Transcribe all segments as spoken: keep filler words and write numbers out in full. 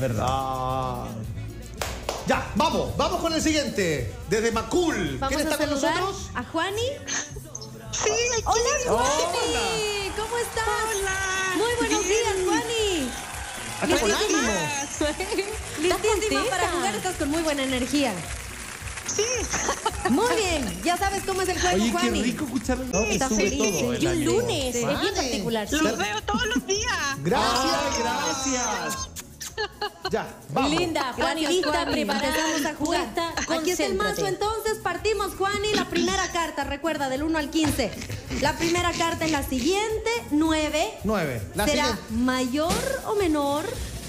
verdad. Ah. Ya, vamos, vamos con el siguiente. Desde Macul. Vamos ¿Quién a está con saludar nosotros? a Juani. Sí, aquí. Hola, Juani. Hola. ¿Cómo estás? Hola. Muy buenos Bien. días, Juani. Hasta con ánimo. Listísima contenta? para jugar, estás con muy buena energía. Sí. Muy bien, ya sabes cómo es el juego, Oye, qué Juani. rico escucharlo. ¿no? Que Está sube feliz. todo el Y un ánimo. lunes, Sí. es bien particular. Los veo todos los días. Gracias, Ay, gracias. Ya, vamos. Linda, Juani, Gracias, lista, Juani. preparada, Empezamos a jugar. puesta, Aquí está el mazo, concéntrate. entonces partimos, Juani. La primera carta, recuerda, del uno al quince. La primera carta es la siguiente, nueve. Nueve. La ¿Será siguiente. mayor o menor?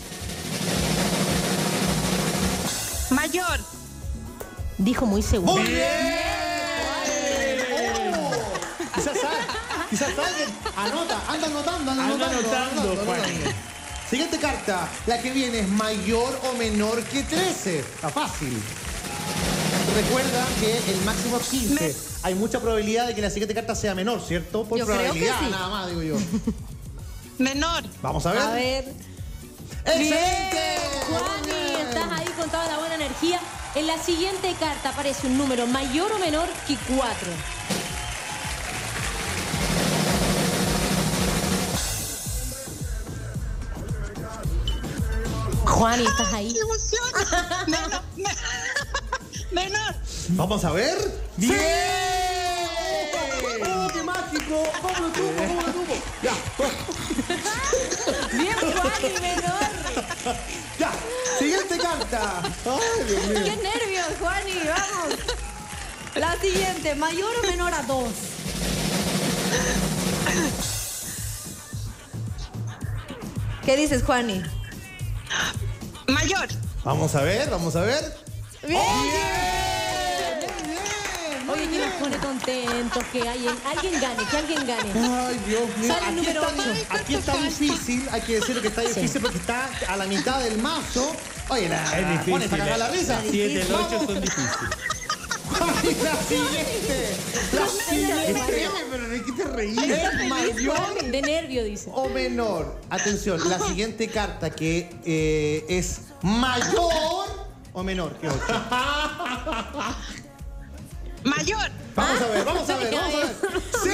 Mayor. Dijo muy seguro. Muy bien. Oh. Quizás sabe, quizás alguien anota, anda anotando, anda Anda anotando. anotando, Juani. Siguiente carta, la que viene es mayor o menor que trece. Está fácil. Recuerda que el máximo es quince. Me- Hay mucha probabilidad de que la siguiente carta sea menor, ¿cierto? Por Yo creo que probabilidad, sí. nada más, digo yo. Menor. Vamos a ver. A ver. ¡Excelente! Juani, estás ahí con toda la buena energía. En la siguiente carta aparece un número mayor o menor que cuatro. Juani, ¿estás ahí? ¡Qué emoción! Menor. me- Menor. Vamos a ver. ¡Bien! ¡Oh, qué mágico! ¿Cómo lo tuvo? ¿Cómo lo tuvo? Ya, Bien, Juani, menor. ya. Siguiente carta. Ay, Dios mío. ¡Qué nervios, Juani! ¡Vamos! La siguiente, mayor o menor a dos. ¿Qué dices, Juani? Mayor. Vamos a ver, vamos a ver. ¡Bien! Oye, que nos pone contentos que alguien, alguien gane, que alguien gane. Ay, Dios mío. Sale el Aquí número está, ocho. aquí está difícil, hay que decirlo que está difícil porque está a la mitad del mazo. Oye, la, Es difícil. Juan, está cagada la risa. El siete, el ocho Vamos. son difíciles. Ay, la siguiente. La siguiente. Pero ¿de qué te reís? ¿Es mayor De nervio, dice. o menor? Atención, la siguiente carta que eh, es mayor o menor que ocho. Mayor. Vamos a ver, vamos a ver, vamos a ver. ¡Sí!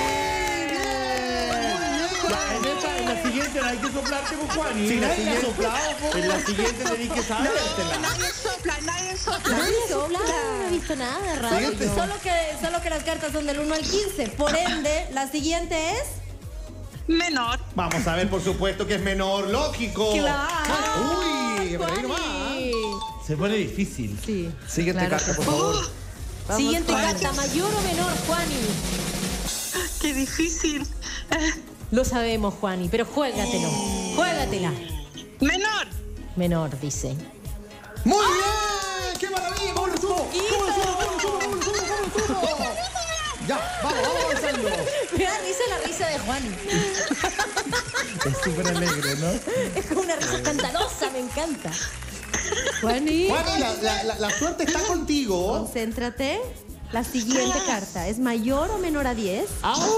Ya, en, esta, en la siguiente no hay que soplarte con Juani. Sí, la Nadie siguiente- ha soplado, po. En la siguiente tenés que sabértela. Nadie sopla, nadie sopla. Nadie Claro, sopla. no he visto nada raro. Siguiente. yo. Solo que, solo que las cartas son del uno al quince. Por ende, la siguiente es... Menor. Vamos a ver, por supuesto que es menor, lógico. ¡Claro! Uy, por ahí nomás. Juani. Se pone difícil. Sí. Siguiente claro carta, que por sí. favor. Vamos, Siguiente Juani. carta, mayor o menor, Juani. Qué difícil. Eh, Lo sabemos, Juani, pero juégatelo. Juégatela. menor. Menor, dice. ¡Muy bien! ¡Qué maravilla! ¿Cómo lo subo? ¿Cómo lo subo? ¿Cómo lo subo? ¿Cómo lo subo? ¿Cómo lo subo? Ya, vamos, vamos avanzando. Me da risa la risa de Juani. Es súper alegre, ¿no? Es como una risa escandalosa, me encanta. Juani. Juani, la, la, la, la suerte está contigo. Concéntrate. La siguiente carta es mayor o menor a diez. ¡Au!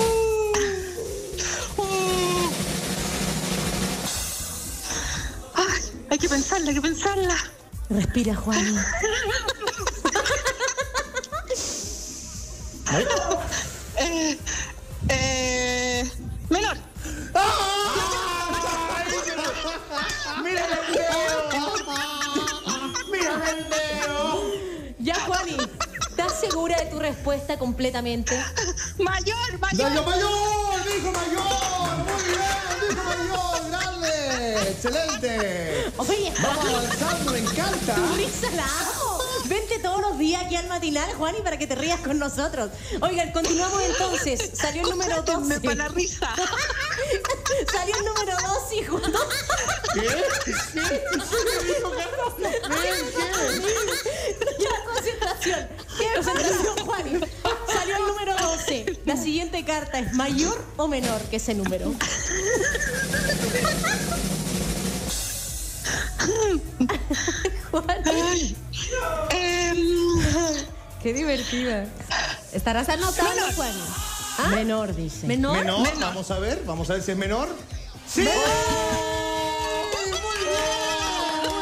Ay, hay que pensarla, hay que pensarla. Respira, Juani. Eh, eh, menor. ¡Mira el dedo! ¡Mira el dedo! Ya, Juani, ¿estás segura de tu respuesta completamente? Mayor, mayor. ¡Daño mayor! ¡Dijo mayor! ¡Muy bien! ¡Dijo mayor! ¡Grande! ¡Excelente! Oye, Vamos avanzando, me encanta. tu risa la amo. Vente todos los días aquí al matinal, Juani, para que te rías con nosotros. Oigan, continuamos entonces. Salió el número Contrátenme doce. para la risa. Salió el número doce, hijo. Ya, concentración. Concentración, Juani. Salió el número doce. La siguiente carta es mayor o menor que ese número. Juani. Em, ¡Qué divertida! ¿Estarás anotando, Menor. Juani? Menor, dice. ¿Menor? ¿Menor? Menor. Vamos a ver, vamos a ver si es menor. ¡Sí! ¡Muy bien! ¡Muy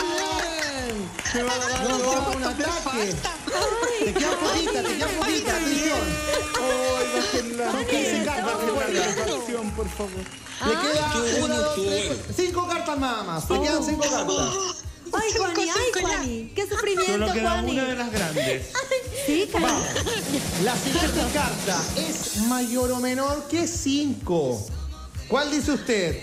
Me va a dar No, algo. no, un ataque. Te queda poquita, te queda poquita, atención. Ay, bájenla. Son quince cartas, recuerda. Atención, por favor. Le queda una, dos, tres, cuatro, cinco cartas nada más. Te quedan cinco cartas. Ay, Juani, ay, Juani. Qué sufrimiento, Solo queda Juani. una de las grandes. Sí, cariño. La siguiente carta es mayor o menor que cinco. ¿Cuál dice usted?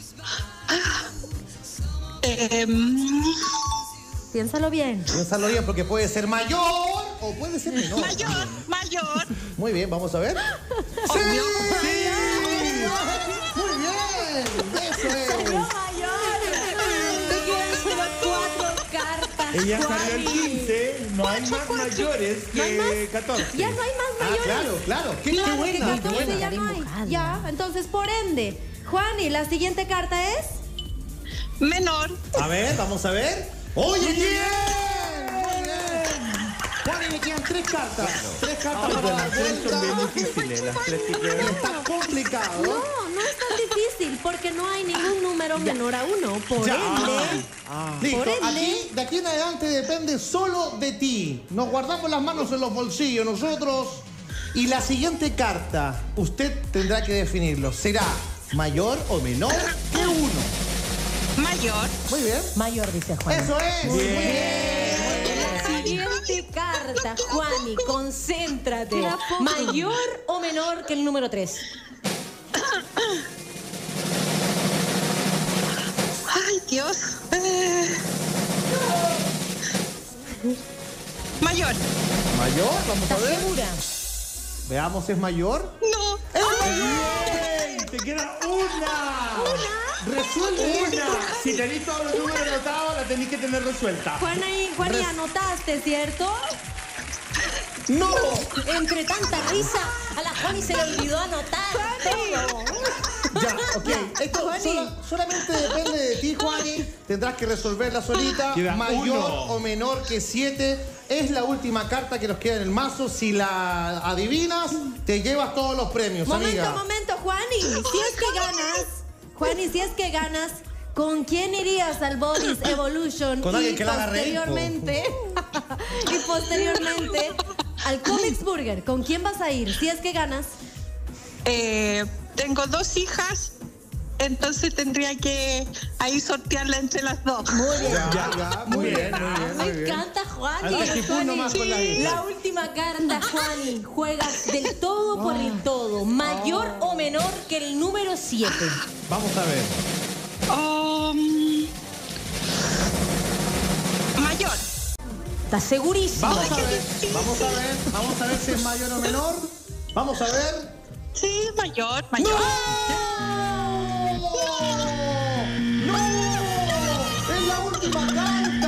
Eh, Piénsalo bien. Piénsalo bien porque puede ser mayor o puede ser menor. mayor, mayor. Muy bien, vamos a ver. ¡Sí! ¡Muy bien! ¡Eso es! Te quedan solo cuatro cartas. Ella salió Juani. el quince, no hay más mayores ¿No hay que más? catorce. Ya no hay más Ah, mayores. claro, claro. ¡Qué, qué Claro, que buena! ¡Qué catorce buena! ya no hay. Ya, entonces por ende, Juani, la siguiente carta es. Menor. A ver, vamos a ver. ¡Oye, bien! ¡Muy bien! Juan, y le quedan tres cartas. Tres cartas Ahora para la las tres son bien vuelta. difíciles, las tres que quedan. Está complicado. No, no es tan difícil porque no hay ningún número menor a uno. Por Ya. ende, Listo, Por ende- aquí, de aquí en adelante depende solo de ti. Nos guardamos las manos en los bolsillos nosotros. Y la siguiente carta, usted tendrá que definirlo. ¿Será mayor o menor que uno? Mayor. Muy bien. Mayor, dice Juan. Eso es. Muy bien. La siguiente carta, Juani, concéntrate. ¿Mayor o menor que el número tres? Ay, Dios. Eh, mayor. ¿Mayor? Vamos a ¿Estás ver. segura? Veamos si es mayor. No. ¡Bien! ¡Te queda una! Resuelve ¡Una! Si tenéis todos los números anotados, la tenéis que tener resuelta. Juani, Juani, anotaste, ¿cierto? ¡No! Entre tanta risa, a la Juani se le olvidó anotar todo. Ya, ok. Esto sola- solamente depende de ti, Juani. Tendrás que resolverla solita. Queda Mayor uno. o menor que siete. Es la última carta que nos queda en el mazo. Si la adivinas, te llevas todos los premios, Momento, amiga. momento, Juani. Si es que ganas, Juani, si es que ganas, ¿con quién irías al Bodies Evolution? Con y alguien que la haga reír, po. posteriormente, y posteriormente al Comics Burger? ¿Con quién vas a ir? Si es que ganas. Eh, tengo dos hijas, entonces tendría que ahí sortearla entre las dos. Muy bien. Ya, ya, muy bien, muy bien, muy Me bien. encanta, Juani. Al Tajipú nomás con la hija. La última carta, Juani. Juegas del todo por el todo. ¿Mayor o menor que el número siete? Vamos a ver. Um, mayor. ¿Estás segurísimo? Vamos a ver. Vamos a ver. Vamos a ver si es mayor o menor. Vamos a ver. Sí, mayor, mayor. ¡No! ¡Es la última carta!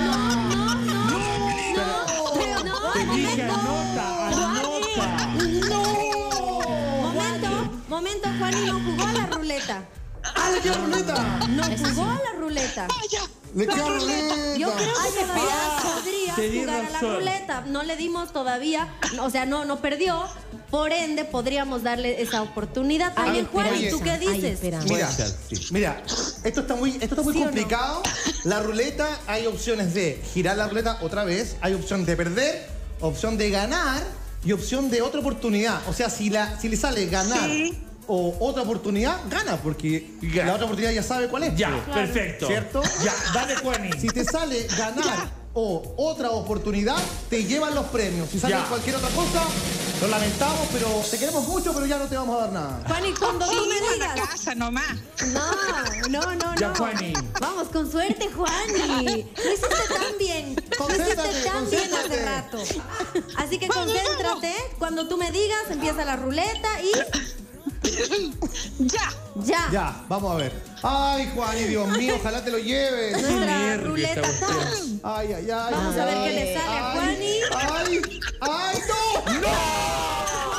Pero no, Te dije, momento. anota, anota. Momento, momento, Juani no jugó a la ruleta. ¡Ah, le queda ruleta! No jugó a la ruleta. Vaya. ¡Le queda ruleta! Yo creo que todavía Ah, podría tenés jugar a la razón. ruleta. No le dimos todavía, o sea, no, no perdió. Por ende, podríamos darle esa oportunidad. Hay También, Juan, ¿y tú qué esperanza, hay dices? esperanza. Mira, Puede ser, sí. mira, esto está muy, esto está muy ¿Sí o no? complicado. La ruleta, hay opciones de girar la ruleta otra vez, hay opción de perder, opción de ganar y opción de otra oportunidad. O sea, si, la, si le sale ganar Sí. o otra oportunidad, gana, porque Gana. la otra oportunidad ya sabe cuál es. Ya, pues. perfecto. ¿Cierto? Ya, dale, Juani. Si te sale ganar o otra oportunidad, te llevan los premios. Si sale Ya. cualquier otra cosa, lo lamentamos, pero te queremos mucho, pero ya no te vamos a dar nada. Juan, y cuando tú Sí, me a la digas. casa nomás. No, no, no, Ya, no. Juani. Vamos, con suerte, Juani. Lo hiciste tan bien. Lo Concéntrate, hiciste tan bien hace concéntrate. rato. Así que concéntrate. Cuando tú me digas, empieza la ruleta y Ya. ya. Ya, vamos a ver. Ay, Juan, y Dios mío, ojalá te lo lleves. Nuestra nervio ruleta esta top. Ay, ay, ay. Vamos ay, a ver qué ay. le sale a Ay, Juani. Ay, ay, no. ¡No!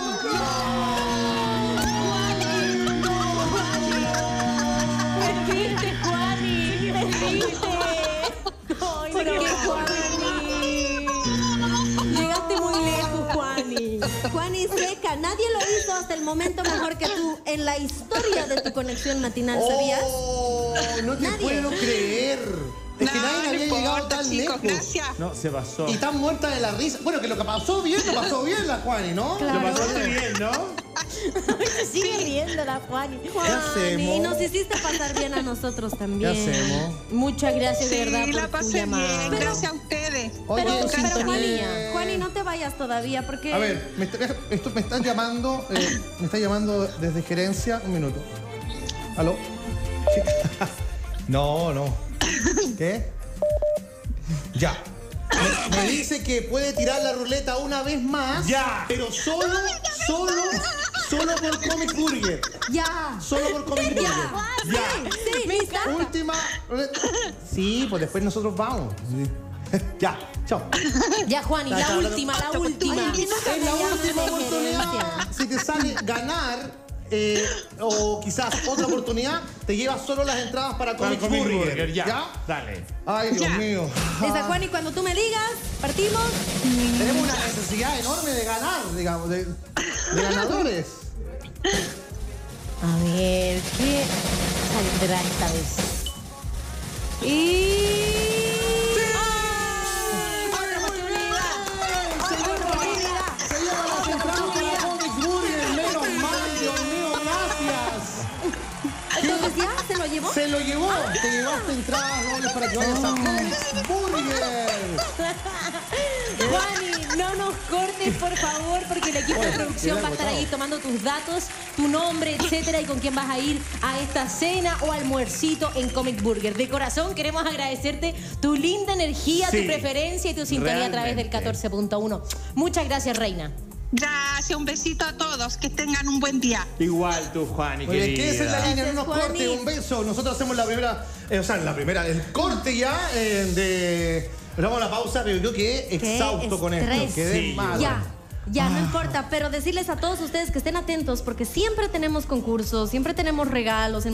¡Perdiste, Juani! ¡Perdiste! ¡Ay, ¿Por no, qué, Juani! Llegaste muy lejos, Juani. Juani seca. Nadie lo hizo hasta el momento mejor que tú en la historia de tu conexión matinal, ¿sabías? Oh, no te Nadie. puedo creer. Es que No, nadie no había importa. llegado llegado importa, tan chicos, lejos. gracias. No, se pasó. Y tan muerta de la risa. Bueno, que lo que pasó bien, lo pasó bien la Juani, ¿no? Claro. Lo pasaste bien, ¿no? Se sigue riendo la Juani. ¿Qué Juani, hacemos? nos hiciste pasar bien a nosotros también. ¿Qué hacemos? Muchas gracias de Sí, verdad la por tu pasé llamada. bien, Pero- gracias a ustedes. Oye, Pero, sí, pero Juani, eh, Juani, no te vayas todavía porque... A ver, me, está- esto me están llamando, eh, me está llamando desde gerencia. Un minuto. ¿Aló? Sí. No, no. ¿Qué? Ya. Me, me dice que puede tirar la ruleta una vez más. Ya. Pero solo, solo, solo por Comic Burger. Ya. Solo por Comic Burger. Ya. Ya. Sí, sí, lista. Última ruleta. Sí, pues después nosotros vamos. Sí. Ya. Chao. Ya, Juani, Está, la está, última, la última. Ay, Es la me llaman última de oportunidad. gerencia. Si te sale ganar, eh, o quizás otra oportunidad, te llevas solo las entradas para Para Comic Comic Burger. Burger, ya. Dale. Ay, Dios Ya. mío. Esa, Ah, Juani, cuando tú me digas, partimos. tenemos una necesidad enorme de ganar, digamos, de, de ganadores. A ver, ¿qué saldrá esta vez? Y... Se lleva, se lleva las entradas para Comic Burger. Menos mal, Dios mío, gracias. Entonces ya, ¿se lo llevó? Se lo llevó. Te llevaste entradas dobles para que vayas a Comic Burger. Juani, no nos cortes, por favor, porque el equipo de Oye, producción se va a le ha estar ahí agotado. tomando tus datos, tu nombre, etcétera, y con quién vas a ir a esta cena o almuercito en Comic Burger. De corazón queremos agradecerte tu linda energía, Sí, tu preferencia y tu sintonía a través del realmente. catorce punto uno. Muchas gracias, Reina. Gracias, un besito a todos, que tengan un buen día. Igual tú, Juani, Muy bien, querida. quédese en la línea, no nos Gracias, corte, Juani. un beso. Nosotros hacemos la primera, eh, o sea, la primera, el corte ya eh, de... Nos vamos a la pausa, pero yo quedé Qué exhausto con esto. estrés. Quedé Sí, mal. Ya, ya, Ah. no importa, pero decirles a todos ustedes que estén atentos porque siempre tenemos concursos, siempre tenemos regalos.